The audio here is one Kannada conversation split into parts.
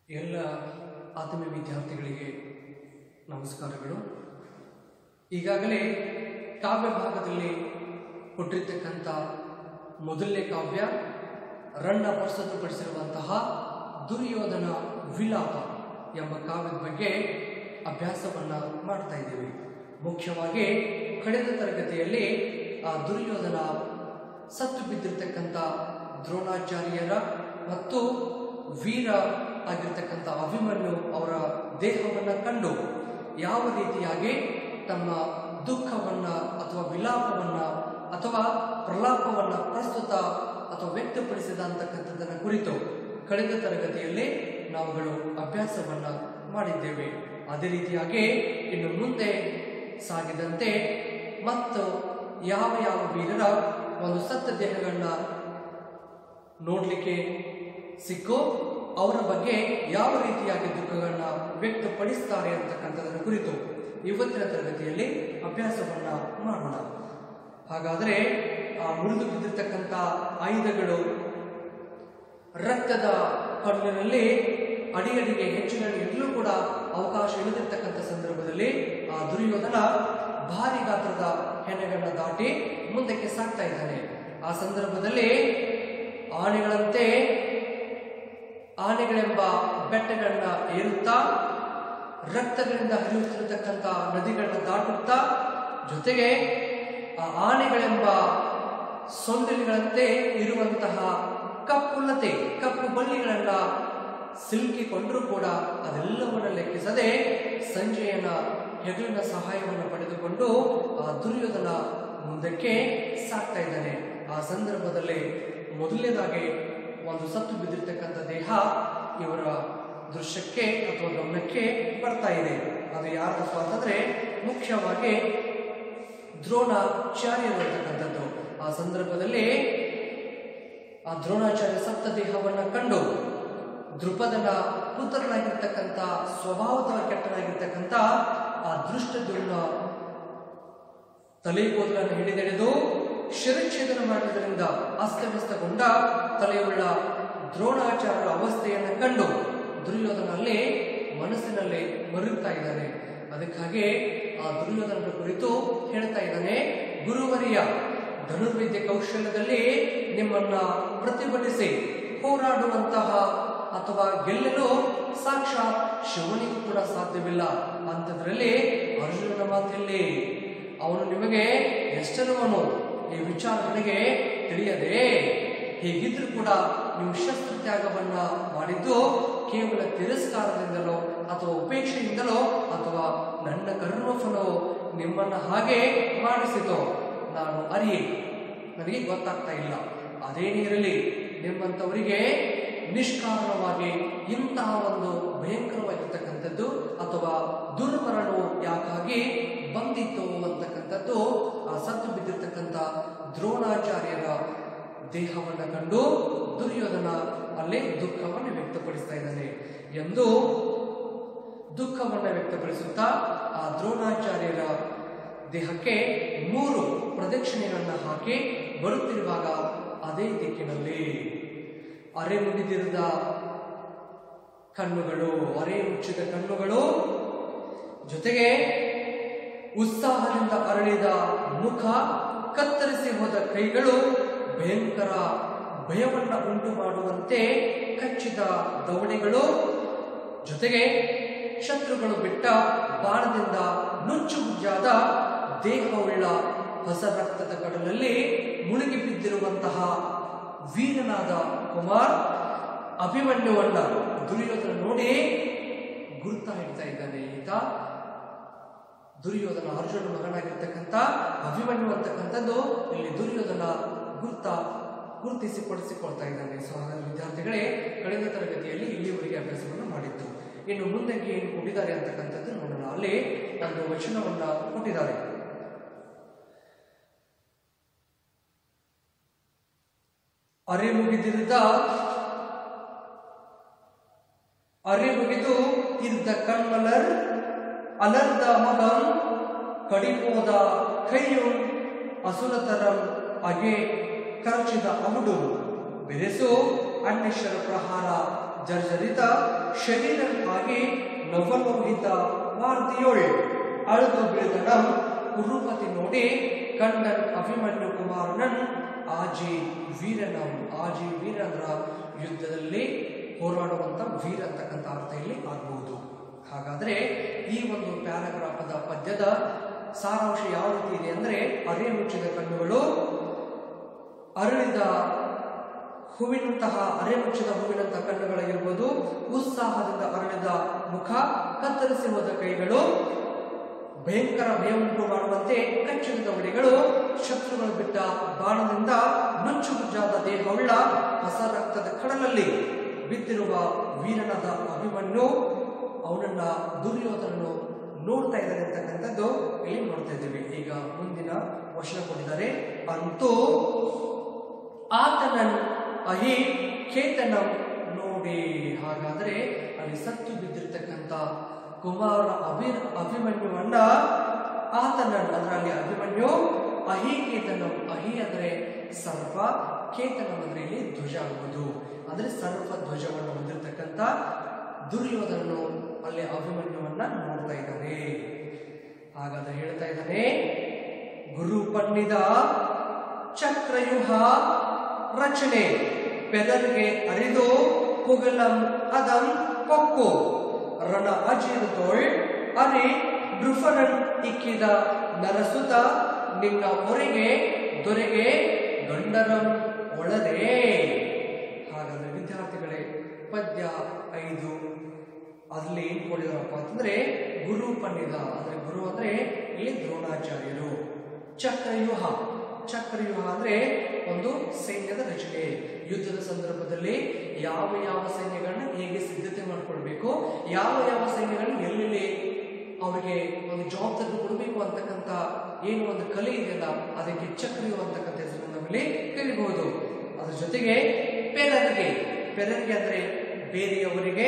ಎಲ್ಲ ಆತ್ಮೀಯ ವಿದ್ಯಾರ್ಥಿಗಳಿಗೆ ನಮಸ್ಕಾರಗಳು. ಈಗಾಗಲೇ ಕಾವ್ಯ ಭಾಗದಲ್ಲಿ ಕೊಟ್ಟಿರ್ತಕ್ಕಂಥ ಮೊದಲನೇ ಕಾವ್ಯ ರಣ್ಣ ಪ್ರಸ್ತುತಪಡಿಸಿರುವಂತಹ ದುರ್ಯೋಧನ ವಿಲಾಪ ಎಂಬ ಕಾವ್ಯದ ಬಗ್ಗೆ ಅಭ್ಯಾಸವನ್ನು ಮಾಡ್ತಾ ಇದ್ದೀವಿ. ಮುಖ್ಯವಾಗಿ ಕಳೆದ ತರಗತಿಯಲ್ಲಿ ಆ ದುರ್ಯೋಧನ ಸತ್ತು ಬಿದ್ದಿರ್ತಕ್ಕಂಥ ದ್ರೋಣಾಚಾರ್ಯರ ಮತ್ತು ವೀರ ಆಗಿರ್ತಕ್ಕಂಥ ಅಭಿಮನ್ಯು ಅವರ ದೇಹವನ್ನು ಕಂಡು ಯಾವ ರೀತಿಯಾಗಿ ತಮ್ಮ ದುಃಖವನ್ನು ಅಥವಾ ವಿಲಾಪವನ್ನು ಅಥವಾ ಪ್ರಲಾಪವನ್ನು ಪ್ರಸ್ತುತ ಅಥವಾ ವ್ಯಕ್ತಪಡಿಸಿದ ಅಂತಕ್ಕಂಥದ್ದನ್ನು ಕುರಿತು ಕಳೆದ ತರಗತಿಯಲ್ಲಿ ನಾವುಗಳು ಅಭ್ಯಾಸವನ್ನು ಮಾಡಿದ್ದೇವೆ. ಅದೇ ರೀತಿಯಾಗಿ ಇನ್ನು ಮುಂದೆ ಸಾಗಿದಂತೆ ಮತ್ತು ಯಾವ ಯಾವ ವೀರರ ಒಂದು ಸತ್ತ ದೇಹಗಳನ್ನ ನೋಡಲಿಕ್ಕೆ ಸಿಕ್ಕೋ ಅವರ ಬಗ್ಗೆ ಯಾವ ರೀತಿಯಾಗಿ ದುಃಖಗಳನ್ನ ವ್ಯಕ್ತಪಡಿಸ್ತಾರೆ ಅಂತಕ್ಕಂಥದರ ಕುರಿತು ಇವತ್ತಿನ ತರಗತಿಯಲ್ಲಿ ಅಭ್ಯಾಸವನ್ನ ಮಾಡೋಣ. ಹಾಗಾದರೆ ಆ ಮುರಿದು ಬಿದ್ದಿರ್ತಕ್ಕಂಥ ಆಯುಧಗಳು ರಕ್ತದ ಕಣ್ಣಿನಲ್ಲಿ ಅಡಿಯಡಿಗೆ ಹೆಚ್ಚಿನಲ್ಲಿ ಎಲ್ಲೂ ಕೂಡ ಅವಕಾಶ ಇಲ್ಲದಿರ್ತಕ್ಕಂಥ ಸಂದರ್ಭದಲ್ಲಿ ಆ ದುರ್ಯೋಧನ ಭಾರಿ ಗಾತ್ರದ ಹೆಣೆಗಳನ್ನ ದಾಟಿ ಮುಂದಕ್ಕೆ ಸಾಗ್ತಾ ಇದ್ದಾನೆ. ಆ ಸಂದರ್ಭದಲ್ಲಿ ಆನೆಗಳೆಂಬ ಬೆಟ್ಟಗಳನ್ನ ಏರುತ್ತಾ ರಕ್ತಗಳಿಂದ ಹರಿಯುತ್ತಿರತಕ್ಕಂಥ ನದಿಗಳನ್ನ ದಾಟುತ್ತಾ ಜೊತೆಗೆ ಆ ಆನೆಗಳೆಂಬ ಸೊಂಡಿಲುಗಳಂತೆ ಇರುವಂತಹ ಕಪ್ಪು ಬಳ್ಳಿಗಳನ್ನ ಸಿಲುಕಿಕೊಂಡರೂ ಕೂಡ ಅದೆಲ್ಲವನ್ನ ಲೆಕ್ಕಿಸದೆ ಸಂಜಯನ ಹೆಗಲಿನ ಸಹಾಯವನ್ನು ಪಡೆದುಕೊಂಡು ಆ ದುರ್ಯೋಧನ ಮುಂದಕ್ಕೆ ಸಾಗ್ತಾ ಇದ್ದಾನೆ. ಆ ಸಂದರ್ಭದಲ್ಲಿ ಮೊದಲನೇದಾಗಿ ಒಂದು ಸತ್ತು ಬಿದ್ದಿರ್ತಕ್ಕಂಥ ದೇಹ ಇವರ ದೃಶ್ಯಕ್ಕೆ ಅಥವಾ ಗಮನಕ್ಕೆ ಬರ್ತಾ ಇದೆ. ಅದು ಯಾರದಪ್ಪ ಅಂತಂದ್ರೆ ಮುಖ್ಯವಾಗಿ ದ್ರೋಣಾಚಾರ್ಯರು ಇರ್ತಕ್ಕಂಥದ್ದು. ಆ ಸಂದರ್ಭದಲ್ಲಿ ಆ ದ್ರೋಣಾಚಾರ್ಯ ಸಪ್ತ ದೇಹವನ್ನು ಕಂಡು ದೃಪದನ ಪುತ್ರನಾಗಿರ್ತಕ್ಕಂಥ ಸ್ವಭಾವದ ಕೆಟ್ಟನಾಗಿರ್ತಕ್ಕಂಥ ಆ ದೃಷ್ಟದ್ಯುಮ್ನ ತಲೆ ಕೂದಲನ್ನು ಹಿಡಿದೆಳೆದು ಶಿರಚ್ಛೇದನ ಮಾಡುವುದರಿಂದ ಅಸ್ತವ್ಯಸ್ತಗೊಂಡ ತಲೆಯುಳ್ಳ ದ್ರೋಣಾಚಾರ್ಯರ ಅವಸ್ಥೆಯನ್ನು ಕಂಡು ದುರ್ಯೋಧನಲ್ಲಿ ಮನಸ್ಸಿನಲ್ಲಿ ಮರುಗ್ತಾ ಇದ್ದಾನೆ. ಅದಕ್ಕಾಗಿ ಆ ದುರ್ಯೋಧನರ ಕುರಿತು ಹೇಳ್ತಾ ಇದ್ದಾನೆ, ಗುರುವರಿಯ ಧನುರ್ವಿದ್ಯೆ ಕೌಶಲ್ಯದಲ್ಲಿ ನಿಮ್ಮನ್ನ ಪ್ರತಿಭಟಿಸಿ ಹೋರಾಡುವಂತಹ ಅಥವಾ ಗೆಲ್ಲಲು ಸಾಕ್ಷಾತ್ ಶಿವನಿಗೂ ಕೂಡ ಸಾಧ್ಯವಿಲ್ಲ ಅಂತದ್ರಲ್ಲಿ ಅರ್ಜುನನ ಮಾತಿಲ್ಲಿ ಅವನು ನಿಮಗೆ ಎಷ್ಟರವನು ಈ ವಿಚಾರ ನನಗೆ ತಿಳಿಯದೆ, ಹೀಗಿದ್ರೂ ಕೂಡ ನೀವು ಶಸ್ತ್ರತ್ಯಾಗವನ್ನ ಮಾಡಿದ್ದು ಕೇವಲ ತಿರಸ್ಕಾರದಿಂದಲೋ ಅಥವಾ ಉಪೇಕ್ಷೆಯಿಂದಲೋ ಅಥವಾ ನನ್ನ ಕರುಣೋಫನೋ ನಿಮ್ಮನ್ನ ಹಾಗೆ ಮಾಡಿಸಿತೋ ನಾನು ಅರಿಯೆ, ನನಗೆ ಗೊತ್ತಾಗ್ತಾ ಇಲ್ಲ. ಅದೇನಿರಲಿ, ನಿಮ್ಮಂಥವರಿಗೆ ನಿಷ್ಕಾರಣವಾಗಿ ಇಂತಹ ಒಂದು ಭಯಂಕರವಾಗಿರ್ತಕ್ಕಂಥದ್ದು ಅಥವಾ ದುರ್ಮರಣವು ಯಾಕಾಗಿ ಬಂದಿತ್ತು ಅಂತಕ್ಕಂಥದ್ದು ಆ ಸತ್ತು ಬಿದ್ದಿರ್ತಕ್ಕಂಥ ದ್ರೋಣಾಚಾರ್ಯರ ದೇಹವನ್ನು ಕಂಡು ದುರ್ಯೋಧನ ಅಲ್ಲಿ ದುಃಖವನ್ನು ವ್ಯಕ್ತಪಡಿಸ್ತಾ ಇದ್ದಾನೆ ಎಂದು ದುಃಖವನ್ನು ವ್ಯಕ್ತಪಡಿಸುತ್ತಾ ಆ ದ್ರೋಣಾಚಾರ್ಯರ ದೇಹಕ್ಕೆ 3 ಪ್ರದಕ್ಷಿಣೆಗಳನ್ನು ಹಾಕಿ ಬರುತ್ತಿರುವಾಗ ಅದೇ ದಿಕ್ಕಿನಲ್ಲಿ ಅರೆ ಮುಗಿದಿರದ ಕಣ್ಣುಗಳು, ಅರೆ ಮುಚ್ಚಿದ ಕಣ್ಣುಗಳು, ಜೊತೆಗೆ ಉತ್ಸಾಹದಿಂದ ಅರಳಿದ ಮುಖ, ಕತ್ತರಿಸಿ ಹೋದ ಕೈಗಳು, ಭಯಂಕರ ಭಯವನ್ನ ಉಂಟು ಮಾಡುವಂತೆ ಕಚ್ಚಿದ ದವಡೆಗಳು, ಜೊತೆಗೆ ಶತ್ರುಗಳು ಬಿಟ್ಟ ಬಾಣದಿಂದ ನುಚ್ಚುಗುಜ್ಜಾದ ದೇಹವುಳ್ಳ ಹೊಸ ರಕ್ತದ ಕಡಲಲ್ಲಿ ಮುಳುಗಿ ಬಿದ್ದಿರುವಂತಹ ವೀರನಾದ ಕುಮಾರ್ ಅಭಿಮನ್ಯುವನ್ನ ದುರ್ಯೋಧನ ನೋಡಿ ಗುರುತಾ ಇಡ್ತಾ ಇದ್ದಾನೆ. ಈತ ದುರ್ಯೋಧನ ಅರ್ಜುನ ಮಗನಾಗಿರ್ತಕ್ಕಂಥ ಅಭಿಮನ್ಯು ಅಂತಕ್ಕಂಥದ್ದು ಇಲ್ಲಿ ದುರ್ಯೋಧನ ಗುರುತಿಸಿಕೊಡಿಸಿಕೊಳ್ತಾ ಇದ್ದಾನೆ. ಸೊ ಹಾಗಾಗಿ ವಿದ್ಯಾರ್ಥಿಗಳೇ, ಕಳೆದ ತರಗತಿಯಲ್ಲಿ ಇಲ್ಲಿವರೆಗೆ ಅಭ್ಯಾಸವನ್ನು ಮಾಡಿದ್ದು. ಇನ್ನು ಮುಂದಕ್ಕೆ ಏನು ಕೊಟ್ಟಿದ್ದಾರೆ ಅಂತಕ್ಕಂಥದ್ದು ನೋಡೋಣ. ಅಲ್ಲಿ ಒಂದು ವಚನವನ್ನ ಕೊಟ್ಟಿದ್ದಾರೆ. ಅರೆ ಮುಗಿದು ಇದ್ದ ಕಣ್ಮಲರ್ ಅಲರ್ದ ಮಗಂ ಕಡಿಪೋದ ಕೈಯುಂ ಅಸುರತರಂ ಅಗೆ ಕರಚಿದ ಅವುಡು ಬೆರೆಸು ಅನ್ವೇಷರ ಪ್ರಹಾರ ಜರ್ಜರಿತ ಶರೀರ ಆಗಿ ನವಲೋಹಿತ ವಾರ್ತಿಯೋಳ್ ಅಳ್ದು ಬೀಳ್ದನಂ ಕುರುಪತಿ ನೋಡಿ ಕಂಡನ್ ಅಭಿಮನ್ಯು ಕುಮಾರನನ್ ಆಜಿ ವೀರನಂ. ಆಜಿ ವೀರ ಅಂದ್ರ ಯುದ್ಧದಲ್ಲಿ ಹೋರಾಡುವಂತ ವೀರ ಅಂತಕ್ಕಂಥ ಅರ್ಥ ಇಲ್ಲಿ ಆಗ್ಬಹುದು. ಹಾಗಾದ್ರೆ ಈ ಒಂದು ಪ್ಯಾರಾಗ್ರಾಫದ ಪದ್ಯದ ಸಾರಾಂಶ ಯಾವ ರೀತಿ ಇದೆ ಅಂದ್ರೆ, ಅರೆ ಮುಚ್ಚಿದ ಕಣ್ಣುಗಳು, ಅರಳಿದ ಹೂವಿನಂತಹ ಅರೆ ಮುಚ್ಚಿದ ಹೂವಿನಂತಹ ಕಣ್ಣುಗಳಾಗಿರ್ಬೋದು, ಉತ್ಸಾಹದಿಂದ ಅರಳಿದ ಮುಖ, ಕತ್ತರಿಸಿ ಹೋದ ಕೈಗಳು, ಭಯಂಕರ ಭಯವುಂಟು ಮಾಡುವಂತೆ ಕಚ್ಚಿದ ಒಡೆಗಳು, ಶತ್ರುಗಳು ಬಿಟ್ಟ ಬಾಣದಿಂದ ನುಚ್ಚುಗುಜ್ಜಾದ ದೇಹವುಳ್ಳ ಹೊಸ ರಕ್ತದ ಕಡಲಲ್ಲಿ ಬಿದ್ದಿರುವ ವೀರನಾದ ಅಭಿಮನ್ಯು ಅವನನ್ನ ದುರ್ಯೋಧನನು ನೋಡ್ತಾ ಇದ್ದಾರೆ ಅಂತಕ್ಕಂಥದ್ದು ಇಲ್ಲಿ ನೋಡ್ತಾ ಇದ್ದೇವೆ. ಈಗ ಮುಂದಿನ ವಚನ ಕೊಟ್ಟಿದ್ದಾರೆ. ಅಂತೂ ಆತನನ್ ಅಹಿ ಕೇತನಂ ನೋಡಿ. ಹಾಗಾದ್ರೆ ಅಲ್ಲಿ ಸತ್ತು ಬಿದ್ದಿರ್ತಕ್ಕಂಥ ಕುಮಾರ ಅಭಿಮನ್ಯುವನ್ನ ಆತನನ್ ಅಂದ್ರೆ ಅಲ್ಲಿ ಅಭಿಮನ್ಯು, ಅಹಿ ಕೇತನಂ, ಅಹಿ ಅಂದ್ರೆ ಸರ್ಪ, ಕೇತನಂ ಅಂದ್ರೆ ಇಲ್ಲಿ ಧ್ವಜ ಆಗುವುದು, ಅಂದ್ರೆ ಸರ್ಪ ಧ್ವಜವನ್ನು ಹೊಂದಿರತಕ್ಕಂಥ ದುರ್ಯೋಧನನು ಅಲ್ಲಿ ಅಭಿಮನ್ಯುವನ್ನ ನೋಡ್ತಾ ಇದ್ದಾನೆ. ಹಾಗಾದ್ರೆ ಹೇಳ್ತಾ ಇದ್ದಾನೆ, ಗುರು ಪನ್ನಿದ ಚಕ್ರಯುಹ ರಚನೆ ಪೆದರ್ಗೆ ಅರಿದು ಪುಗಲಂ ಅದಂ ಕೊಕ್ಕು ರಣ ಅಜಿರುತೋಳ್ ಅರಿ ಡ್ರುಫರನ್ ಇಕ್ಕಿದ ನರಸುತ ನಿನ್ನ ಹೊರೆಗೆ ದೊರೆಗೆ ಗಂಡರಂ ಒಳದೆ. ಹಾಗಾದ್ರೆ ವಿದ್ಯಾರ್ಥಿಗಳೇ, ಪದ್ಯ 5 ಅಲ್ಲಿ ಏನ್ ಕೊಡಿದಾರಪ್ಪ ಅಂತಂದ್ರೆ, ಗುರು ಪಂಡಿತ ಅಂದ್ರೆ ಗುರು ಅಂದ್ರೆ ಇಲ್ಲಿ ದ್ರೋಣಾಚಾರ್ಯರು. ಚಕ್ರವ್ಯೂಹ, ಚಕ್ರವ್ಯೂಹ ಅಂದ್ರೆ ಒಂದು ಸೈನ್ಯದ ರಚನೆ. ಯುದ್ಧದ ಸಂದರ್ಭದಲ್ಲಿ ಯಾವ ಯಾವ ಸೈನ್ಯಗಳನ್ನ ಹೇಗೆ ಸಿದ್ಧತೆ ಮಾಡ್ಕೊಳ್ಬೇಕು, ಯಾವ ಯಾವ ಸೈನ್ಯಗಳನ್ನ ಎಲ್ಲೆಲ್ಲಿ ಅವರಿಗೆ ಒಂದು ಜವಾಬ್ದಾರಿ ಕೊಡಬೇಕು ಅಂತಕ್ಕಂಥ ಏನು ಒಂದು ಕಲೆ ಇದೆಯಲ್ಲ, ಅದಕ್ಕೆ ಚಕ್ರವ್ಯೂಹ ಅಂತಕ್ಕಂಥ ಹೆಸರನ್ನು ನಾವಿಲ್ಲಿ ಕಲಿಬಹುದು. ಅದ್ರ ಜೊತೆಗೆ ಪೆರರಿಗೆ, ಪೆರರಿಗೆ ಅಂದ್ರೆ ಬೇರೆಯವರಿಗೆ,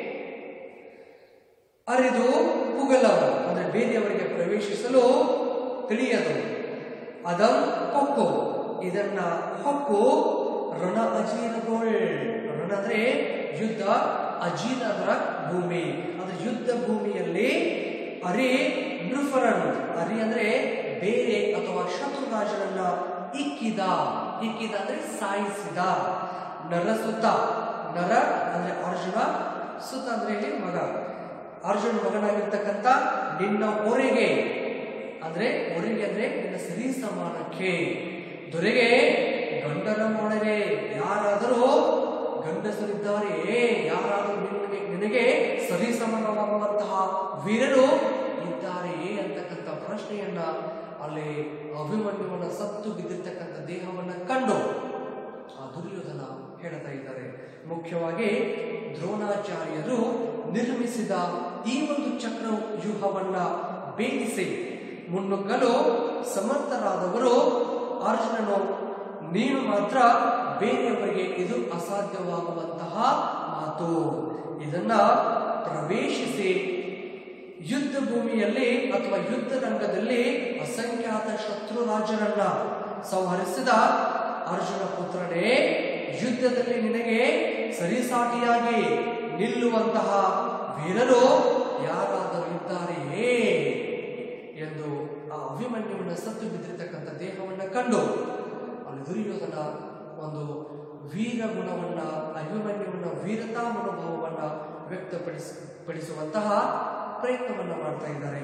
ಅರಿದು ಪುಗಲವು ಅಂದ್ರೆ ಬೇರೆಯವರಿಗೆ ಪ್ರವೇಶಿಸಲು ತಿಳಿಯದು, ಅದಂ ಕೊಕ್ಕು ಇದನ್ನ ಹೊಕ್ಕು, ರಣ ಅಜೀರಗೋಳ್, ರಣ ಅಂದ್ರೆ ಯುದ್ಧ, ಅಜೀರ ಅಂದ್ರ ಭೂಮಿ, ಅಂದ್ರೆ ಯುದ್ಧ ಭೂಮಿಯಲ್ಲಿ ಅರಿ ನೃಫರನ್, ಅರಿ ಅಂದ್ರೆ ಬೇರೆ ಅಥವಾ ಶತ್ರುರಾಜನನ್ನ ಇಕ್ಕಿದ, ಇಕ್ಕಿದ ಅಂದ್ರೆ ಸಾಯಿಸಿದ, ನರಸುತ, ನರ ಅಂದ್ರೆ ಅರ್ಜುನ, ಸುತ ಅಂದ್ರೆ ಇಲ್ಲಿ ಮಗ, ಅರ್ಜುನ ಮಗನಾಗಿರ್ತಕ್ಕಂಥ ನಿನ್ನ ಹೊರೆಗೆ ಅಂದ್ರೆ ಹೊರೆಗೆ ಅಂದ್ರೆ ನಿನ್ನ ಸರಿ ಸಮಾನಕ್ಕೆ, ದೊರೆಗೆ ಗಂಡನ ಮಾಡರೆ, ಯಾರಾದರೂ ಗಂಡಸರಿದ್ದಾರೆಯೇ, ಯಾರಾದರೂ ನಿನಗೆ ಸರಿ ಸಮಾನವಾಗುವಂತಹ ವೀರರು ಇದ್ದಾರೆಯೇ ಅಂತಕ್ಕಂಥ ಪ್ರಶ್ನೆಯನ್ನ ಅಲ್ಲಿ ಅಭಿಮನ್ಯುವನ ಸತ್ತು ಬಿದ್ದಿರ್ತಕ್ಕಂಥ ದೇಹವನ್ನ ಕಂಡು ಆ ದುರ್ಯೋಧನ ಹೇಳ್ತಾ ಇದ್ದಾರೆ. ಮುಖ್ಯವಾಗಿ ದ್ರೋಣಾಚಾರ್ಯರು ನಿರ್ಮಿಸಿದ ಈ ಒಂದು ಚಕ್ರ ವ್ಯೂಹವನ್ನ ಭೇದಿಸಿ ಮುನ್ನುಗ್ಗಲು ಸಮರ್ಥರಾದವರು ಅರ್ಜುನನು, ನೀನು ಮಾತ್ರ ಬೇರೆಯವರಿಗೆ ಇದು ಅಸಾಧ್ಯವಾಗುವಂತಹ ಮಾತು, ಇದನ್ನ ಪ್ರವೇಶಿಸಿ ಯುದ್ಧ ಭೂಮಿಯಲ್ಲಿ ಅಥವಾ ಯುದ್ಧ ರಂಗದಲ್ಲಿ ಅಸಂಖ್ಯಾತ ಶತ್ರು ರಾಜರನ್ನ ಸಂಹರಿಸಿದ ಅರ್ಜುನ ಪುತ್ರನೇ, ಯುದ್ಧದಲ್ಲಿ ನಿನಗೆ ಸರಿಸಾಟಿಯಾಗಿ ನಿಲ್ಲುವಂತಹ ವೀರರು ಯಾರಾದರೂ ಇದ್ದಾರೆಯೇ ಎಂದು ಆ ಅಭಿಮನ್ಯುವಿನ ಸತ್ತು ಬಿದ್ದಿರತಕ್ಕಂಥ ದೇಹವನ್ನ ಕಂಡು ಅಲ್ಲಿ ದುರ್ಯೋಧನ ಒಂದು ವೀರ ಗುಣವನ್ನ, ಅಭಿಮನ್ಯುವಿನ ವೀರತಾ ಮನೋಭಾವವನ್ನ ವ್ಯಕ್ತಪಡಿಸುವಂತಹ ಪ್ರಯತ್ನವನ್ನ ಮಾಡ್ತಾ ಇದ್ದಾರೆ.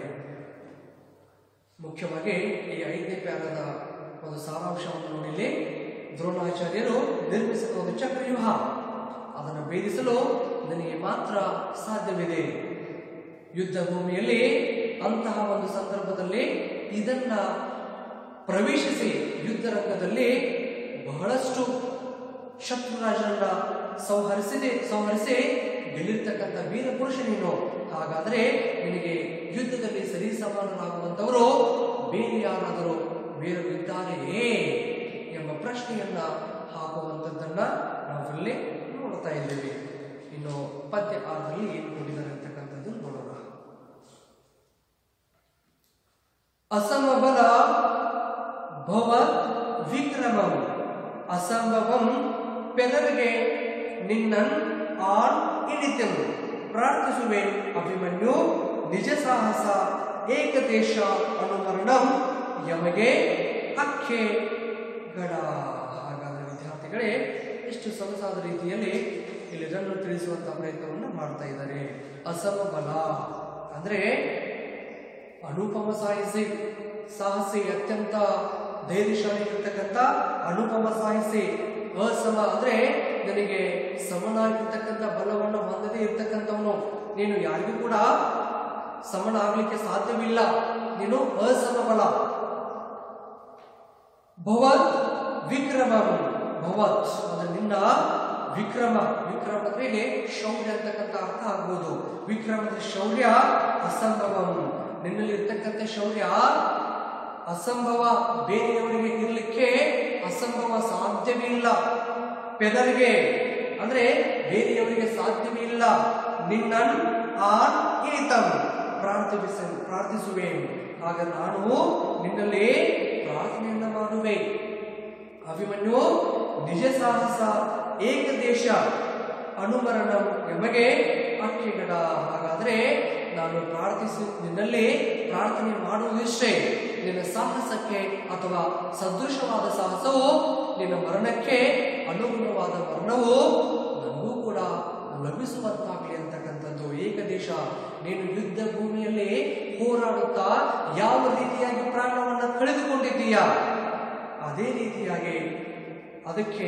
ಮುಖ್ಯವಾಗಿ ಈ 5ನೇ ಪ್ಯಾರದ ಒಂದು ಸಾರಾಂಶವನ್ನು ನೋಡಿಲಿ, ದ್ರೋಣಾಚಾರ್ಯರು ನಿರ್ಮಿಸಿದ ಒಂದು ಚಕ್ರವ್ಯೂಹ, ಅದನ್ನು ಭೇದಿಸಲು ನನಗೆ ಮಾತ್ರ ಸಾಧ್ಯವಿದೆ. ಯುದ್ಧ ಭೂಮಿಯಲ್ಲಿ ಅಂತಹ ಒಂದು ಸಂದರ್ಭದಲ್ಲಿ ಇದನ್ನ ಪ್ರವೇಶಿಸಿ ಯುದ್ಧ ರಂಗದಲ್ಲಿ ಬಹಳಷ್ಟು ಶತ್ರುರಾಜರನ್ನ ಸಂಹರಿಸಿ ಗೆಲ್ಲಿರ್ತಕ್ಕಂಥ ವೀರ ಪುರುಷ ನೀನು. ಹಾಗಾದ್ರೆ ನಿನಗೆ ಯುದ್ಧದಲ್ಲಿ ಸರಿ ಸಮಾನರಾಗುವಂತವರು ಬೇರೆ ಯಾರಾದರೂ ವೀರರಿದ್ದಾರೆಯೇ ಎಂಬ ಪ್ರಶ್ನೆಯನ್ನ ಹಾಕುವಂಥದ್ದನ್ನ ನಾವಿಲ್ಲಿ ನೋಡ್ತಾ ಇದ್ದೇವೆ. ಇನ್ನು ಪದ್ಯ 6ರಲ್ಲಿ ಏನು ಕೊಟ್ಟಿದ್ದಾರೆ ಅಂತಕ್ಕಂಥದ್ದು ನೋಡೋಣ. ಅಸಮಬಲ ಭವ ವಿಕ್ರಮಂ ಅಸಂಭವಂ ಪೆದರ್ಗೆ ನಿನ್ನನ್ ಆನ್ ಇಳಿತೆವು ಪ್ರಾರ್ಥಿಸುವೆ ಅಭಿಮನ್ಯು ನಿಜ ಸಾಹಸ ಏಕದೇಶ ಅನುಮರಣಂ ಯಮಗೆ ಅಕ್ಕೆ ಗಡ. ಹಾಗಾದರೆ ವಿದ್ಯಾರ್ಥಿಗಳೇ ಎಷ್ಟು ಸೊಗಸಾದ ರೀತಿಯಲ್ಲಿ ಇಲ್ಲಿ ಇದನ್ನು ತಿಳಿಸುವಂತಹ ಪ್ರಯತ್ನವನ್ನು ಮಾಡ್ತಾ ಇದ್ದಾರೆ. ಅಸಮಬಲ ಅಂದ್ರೆ ಅನುಪಮ ಸಾಹಸಿ ಅತ್ಯಂತ ಧೈರ್ಯಶಾಲಿ ಇರತಕ್ಕಂಥ ಅನುಪಮ ಸಾಹಸಿ. ಅಸಮ ಅಂದ್ರೆ ನನಗೆ ಸಮನಾಗಿರ್ತಕ್ಕಂಥ ಬಲವನ್ನು ಹೊಂದದೇ ಇರ್ತಕ್ಕಂಥವನು, ನೀನು ಯಾರಿಗೂ ಕೂಡ ಸಮನ ಆಗ್ಲಿಕ್ಕೆ ಸಾಧ್ಯವಿಲ್ಲ, ನೀನು ಅಸಮಬಲ. ಭವತ್ ವಿಕ್ರಮ ಭವತ್ ಅಂದ್ರೆ ನಿನ್ನ ವಿಕ್ರಮ ಅಂದ್ರೆ ಇಲ್ಲಿ ಶೌರ್ಯ ಅಂತಕ್ಕಂಥ ಅರ್ಥ ಆಗ್ಬೋದು. ವಿಕ್ರಮ ಅಂದ್ರೆ ಶೌರ್ಯ, ಅಸಂಭವಂ ನಿನ್ನಲ್ಲಿ ಇರ್ತಕ್ಕಂಥ ಶೌರ್ಯ ಅಸಂಭವ, ಬೇರೆಯವರಿಗೆ ಇರಲಿಕ್ಕೆ ಅಸಂಭವ ಸಾಧ್ಯವೇ ಇಲ್ಲ. ಪೆದರಿಗೆ ಅಂದ್ರೆ ಬೇರೆಯವರಿಗೆ ಸಾಧ್ಯವೇ ಇಲ್ಲ. ನಿನ್ನನ್ ಆನ್ ಏತಂ ಪ್ರಾರ್ಥಿಸುವೆ, ಆಗ ನಾನು ನಿನ್ನಲ್ಲಿ ಪ್ರಾರ್ಥನೆಯನ್ನ ಮಾಡುವೆ. ಅಭಿಮನ್ಯು ನಿಜ ಸಾಹಸ ಏಕದೇಶ ಅನುಮರಣಂ ಎಮಗೆ ಅಕ್ಕಿಗಡ. ಹಾಗಾದ್ರೆ ನಾನು ನಿನ್ನಲ್ಲಿ ಪ್ರಾರ್ಥನೆ ಮಾಡುವುದಿಷ್ಟೇ, ನಿನ್ನ ಸಾಹಸಕ್ಕೆ ಅಥವಾ ಸದೃಶವಾದ ಸಾಹಸವು ನಿನ್ನ ಮರಣಕ್ಕೆ ಅನುಗುಣವಾದ ಮರಣವು ನನಗೂ ಕೂಡ ಲಭಿಸುವಂತಾಗಲಿ ಅಂತಕ್ಕಂಥದ್ದು. ಏಕದೇಶ, ನೀನು ಯುದ್ಧ ಭೂಮಿಯಲ್ಲಿ ಹೋರಾಡುತ್ತಾ ಯಾವ ರೀತಿಯಾಗಿ ಪ್ರಾಣವನ್ನು ಕಳೆದುಕೊಂಡಿದ್ದೀಯಾ ಅದೇ ರೀತಿಯಾಗಿ ಅದಕ್ಕೆ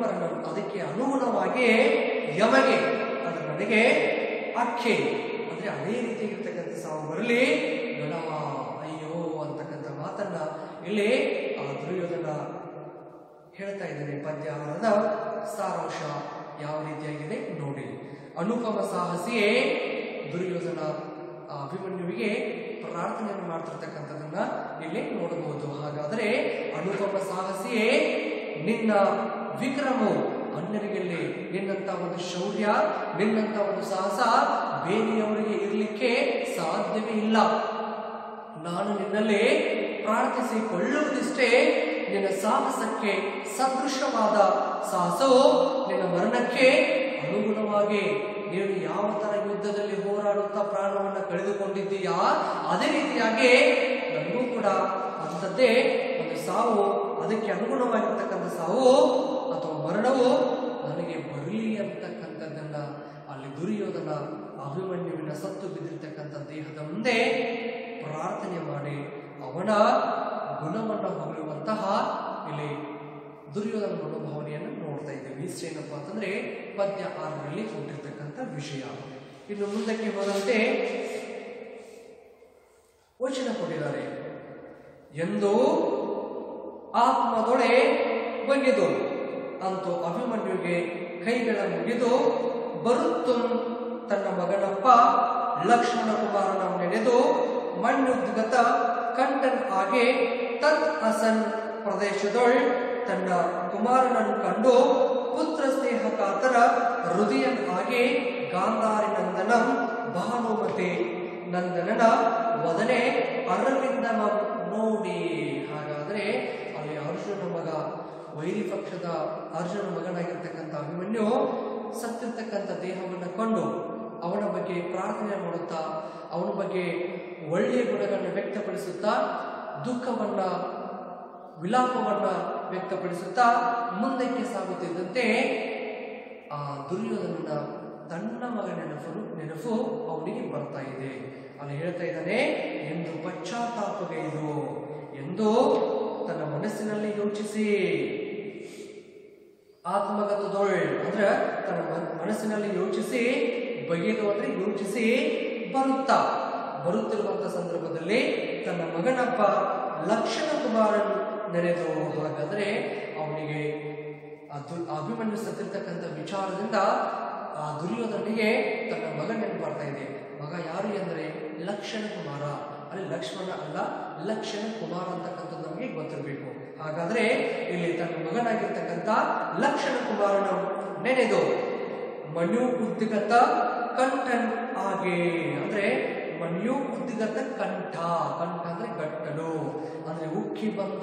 ಅನುಗುಣವಾಗಿ ಯಮಗೆ ಅಂದ್ರೆ ನನಗೆ ಅಕ್ಕೆ ಅಂದ್ರೆ ಅದೇ ರೀತಿಯಾಗಿರ್ತಕ್ಕಂಥ ಸಾವು ಬರಲಿ ಗಡ, ಅಯ್ಯೋ ಅಂತಕ್ಕಂಥ ಮಾತನ್ನ ಇಲ್ಲಿ ಆ ದುರ್ಯೋಧನ ಹೇಳ್ತಾ ಇದ್ದೇನೆ. ಪದ್ಯಹಾರದ ಸಾರಾಂಶ ಯಾವ ರೀತಿಯಾಗಿದೆ ನೋಡಿ. ಅನುಪಮ ಸಾಹಸಿಯೇ ದುರ್ಯೋಧನ ಅಭಿಮನ್ಯುವಿಗೆ ಪ್ರಾರ್ಥನೆಯನ್ನು ಮಾಡ್ತಿರ್ತಕ್ಕಂಥದನ್ನ ಇಲ್ಲಿ ನೋಡಬಹುದು. ಹಾಗಾದರೆ ಅನುಪಮ ಸಾಹಸಿಯೇ ನಿನ್ನ ವಿಕ್ರಮವು ಅನ್ಯರಿಗೆಲ್ಲಿ ನಿನ್ನಂತ ಒಂದು ಶೌರ್ಯ, ನಿನ್ನಂತ ಒಂದು ಸಾಹಸ ಬೇರೆಯವರಿಗೆ ಇರಲಿಕ್ಕೆ ಸಾಧ್ಯವೇ ಇಲ್ಲ. ನಾನು ನಿನ್ನಲ್ಲಿ ಪ್ರಾರ್ಥಿಸಿಕೊಳ್ಳುವುದಿಷ್ಟೇ, ನಿನ್ನ ಸಾಹಸಕ್ಕೆ ಸದೃಶವಾದ ಸಾಹಸವು ನಿನ್ನ ಮರಣಕ್ಕೆ ಅನುಗುಣವಾಗಿ ನೀನು ಯಾವ ತರ ಯುದ್ಧದಲ್ಲಿ ಹೋರಾಡುತ್ತಾ ಪ್ರಾಣವನ್ನು ಕಳೆದುಕೊಂಡಿದ್ದೀಯಾ ಅದೇ ರೀತಿಯಾಗಿ ನನಗೂ ಕೂಡ ಅಂಥದ್ದೇ ಒಂದು ಸಾವು, ಅದಕ್ಕೆ ಅನುಗುಣವಾಗಿರ್ತಕ್ಕಂಥ ಸಾವು ಅಥವಾ ಮರಣವು ನನಗೆ ಬರಲಿ ಅಂತಕ್ಕಂಥದ್ದನ್ನ ಅಲ್ಲಿ ದುರ್ಯೋಧನ ಅಭಿಮನ್ಯುವಿನ ಸತ್ತು ಬಿದ್ದಿರ್ತಕ್ಕಂಥ ದೇಹದ ಮುಂದೆ ಪ್ರಾರ್ಥನೆ ಮಾಡಿ ಅವನ ಗುಣವನ್ನು ಹೊಗಳುವಂತಹ ಇಲ್ಲಿ ದುರ್ಯೋಧನ ಮನೋಭಾವನೆಯನ್ನು ನೋಡ್ತಾ ಇದ್ದೇವೆ. ಇಷ್ಟೇನಪ್ಪ ಅಂತಂದ್ರೆ ಪದ್ಯ 6ರಲ್ಲಿ ಕೊಟ್ಟಿರ್ತಕ್ಕಂಥ ವಿಷಯ. ಇನ್ನು ಮುಂದಕ್ಕೆ ಹೋದಂತೆ ವಚನ ಕೊಟ್ಟಿದ್ದಾರೆ. ಎಂದು ಆತ್ಮದೊಳೆ ಬಗೆದು ಅಂತೂ ಅಭಿಮನ್ಯುಗೆ ಕೈಗಳ ಮುಗಿದು ಬರುತ್ತು ತನ್ನ ಮಗನಪ್ಪ ಲಕ್ಷ್ಮಣ ಕುಮಾರನ ನೆನೆದು ಮಣ್ಣುದ್ಗತ ಕಂಠನ್ ಹಾಗೆ ತತ್ ಅಸನ್ ಪ್ರದೇಶದೊಳ್ ತನ್ನ ಕುಮಾರನನ್ನು ಕಂಡು ಪುತ್ರ ಸ್ನೇಹ ಕಾತರ ಹೃದಯನ್ ಹಾಗೆ ಗಾಂಧಾರಿ ನಂದನಂ ಭಾನುಮತಿ ನಂದನನ ವದನೆ ಅರವಿಂದಮ ನೋಡಿ. ಹಾಗಾದ್ರೆ ಅಲ್ಲಿ ಅರ್ಜುನ ಮಗ, ವೈರಿ ಪಕ್ಷದ ಅರ್ಜುನ ಮಗನಾಗಿರ್ತಕ್ಕಂಥ ಅಭಿಮನ್ಯು ಸತ್ತಿರ್ತಕ್ಕಂಥ ದೇಹವನ್ನು ಕೊಂಡು ಅವನ ಬಗ್ಗೆ ಪ್ರಾರ್ಥನೆ ಮಾಡುತ್ತಾ, ಅವನ ಬಗ್ಗೆ ಒಳ್ಳೆಯ ಗುಣಗಳನ್ನು ವ್ಯಕ್ತಪಡಿಸುತ್ತಾ, ದುಃಖವನ್ನ ವಿಲಾಪವನ್ನ ವ್ಯಕ್ತಪಡಿಸುತ್ತಾ ಮುಂದಕ್ಕೆ ಸಾಗುತ್ತಿದ್ದಂತೆ ಆ ದುರ್ಯೋಧನನ ತನ್ನ ಮಗನ ನೆನಪು ಅವನಿಗೆ ಬರ್ತಾ ಇದೆ. ಅಲ್ಲಿ ಹೇಳ್ತಾ ಇದ್ದಾನೆ, ಎಂದು ಪಶ್ಚಾತ್ತಾಪಗೈದು ಎಂದು ತನ್ನ ಮನಸ್ಸಿನಲ್ಲಿ ಯೋಚಿಸಿ, ಆತ್ಮಗತದೊಳ್ ಅಂದ್ರೆ ತನ್ನ ಮನಸ್ಸಿನಲ್ಲಿ ಯೋಚಿಸಿ, ಬಗೆದು ಅಂದ್ರೆ ಯೋಚಿಸಿ ಬರುತ್ತಿರುವಂತ ಸಂದರ್ಭದಲ್ಲಿ ತನ್ನ ಮಗನಪ್ಪ ಲಕ್ಷ್ಮಣ ಕುಮಾರನ್ ನೆನೆದು. ಹಾಗಾದ್ರೆ ಅವನಿಗೆ ಅಭಿಮನ್ಯು ಸತ್ತಿರ್ತಕ್ಕಂಥ ವಿಚಾರದಿಂದ ಆ ದುರ್ಯೋಧನಿಗೆ ತನ್ನ ಮಗ ನೆನಪು ಬರ್ತಾ ಇದೆ. ಮಗ ಯಾರು ಎಂದರೆ ಲಕ್ಷ್ಮಣ ಕುಮಾರ. ಅಲ್ಲಿ ಲಕ್ಷ್ಮಣ ಅಲ್ಲ, ಲಕ್ಷ್ಮಣ ಕುಮಾರ ಅಂತಕ್ಕಂಥದ್ದು ನಮಗೆ ಗೊತ್ತಿರಬೇಕು. ಹಾಗಾದ್ರೆ ಇಲ್ಲಿ ತನ್ನ ಮಗನಾಗಿರ್ತಕ್ಕಂಥ ಲಕ್ಷ್ಮಣ ಕುಮಾರನ ನೆನೆದು ಮನ್ಯು ಉದ್ಗತ ಕಂಠನ್ ಹಾಗೆ ಅಂದ್ರೆ ಮನ್ಯು ಉದ್ಗತ ಕಂಠ ಅಂದ್ರೆ ಗಟ್ಟಲು, ಅಂದ್ರೆ ಉಕ್ಕಿ ಬಂದ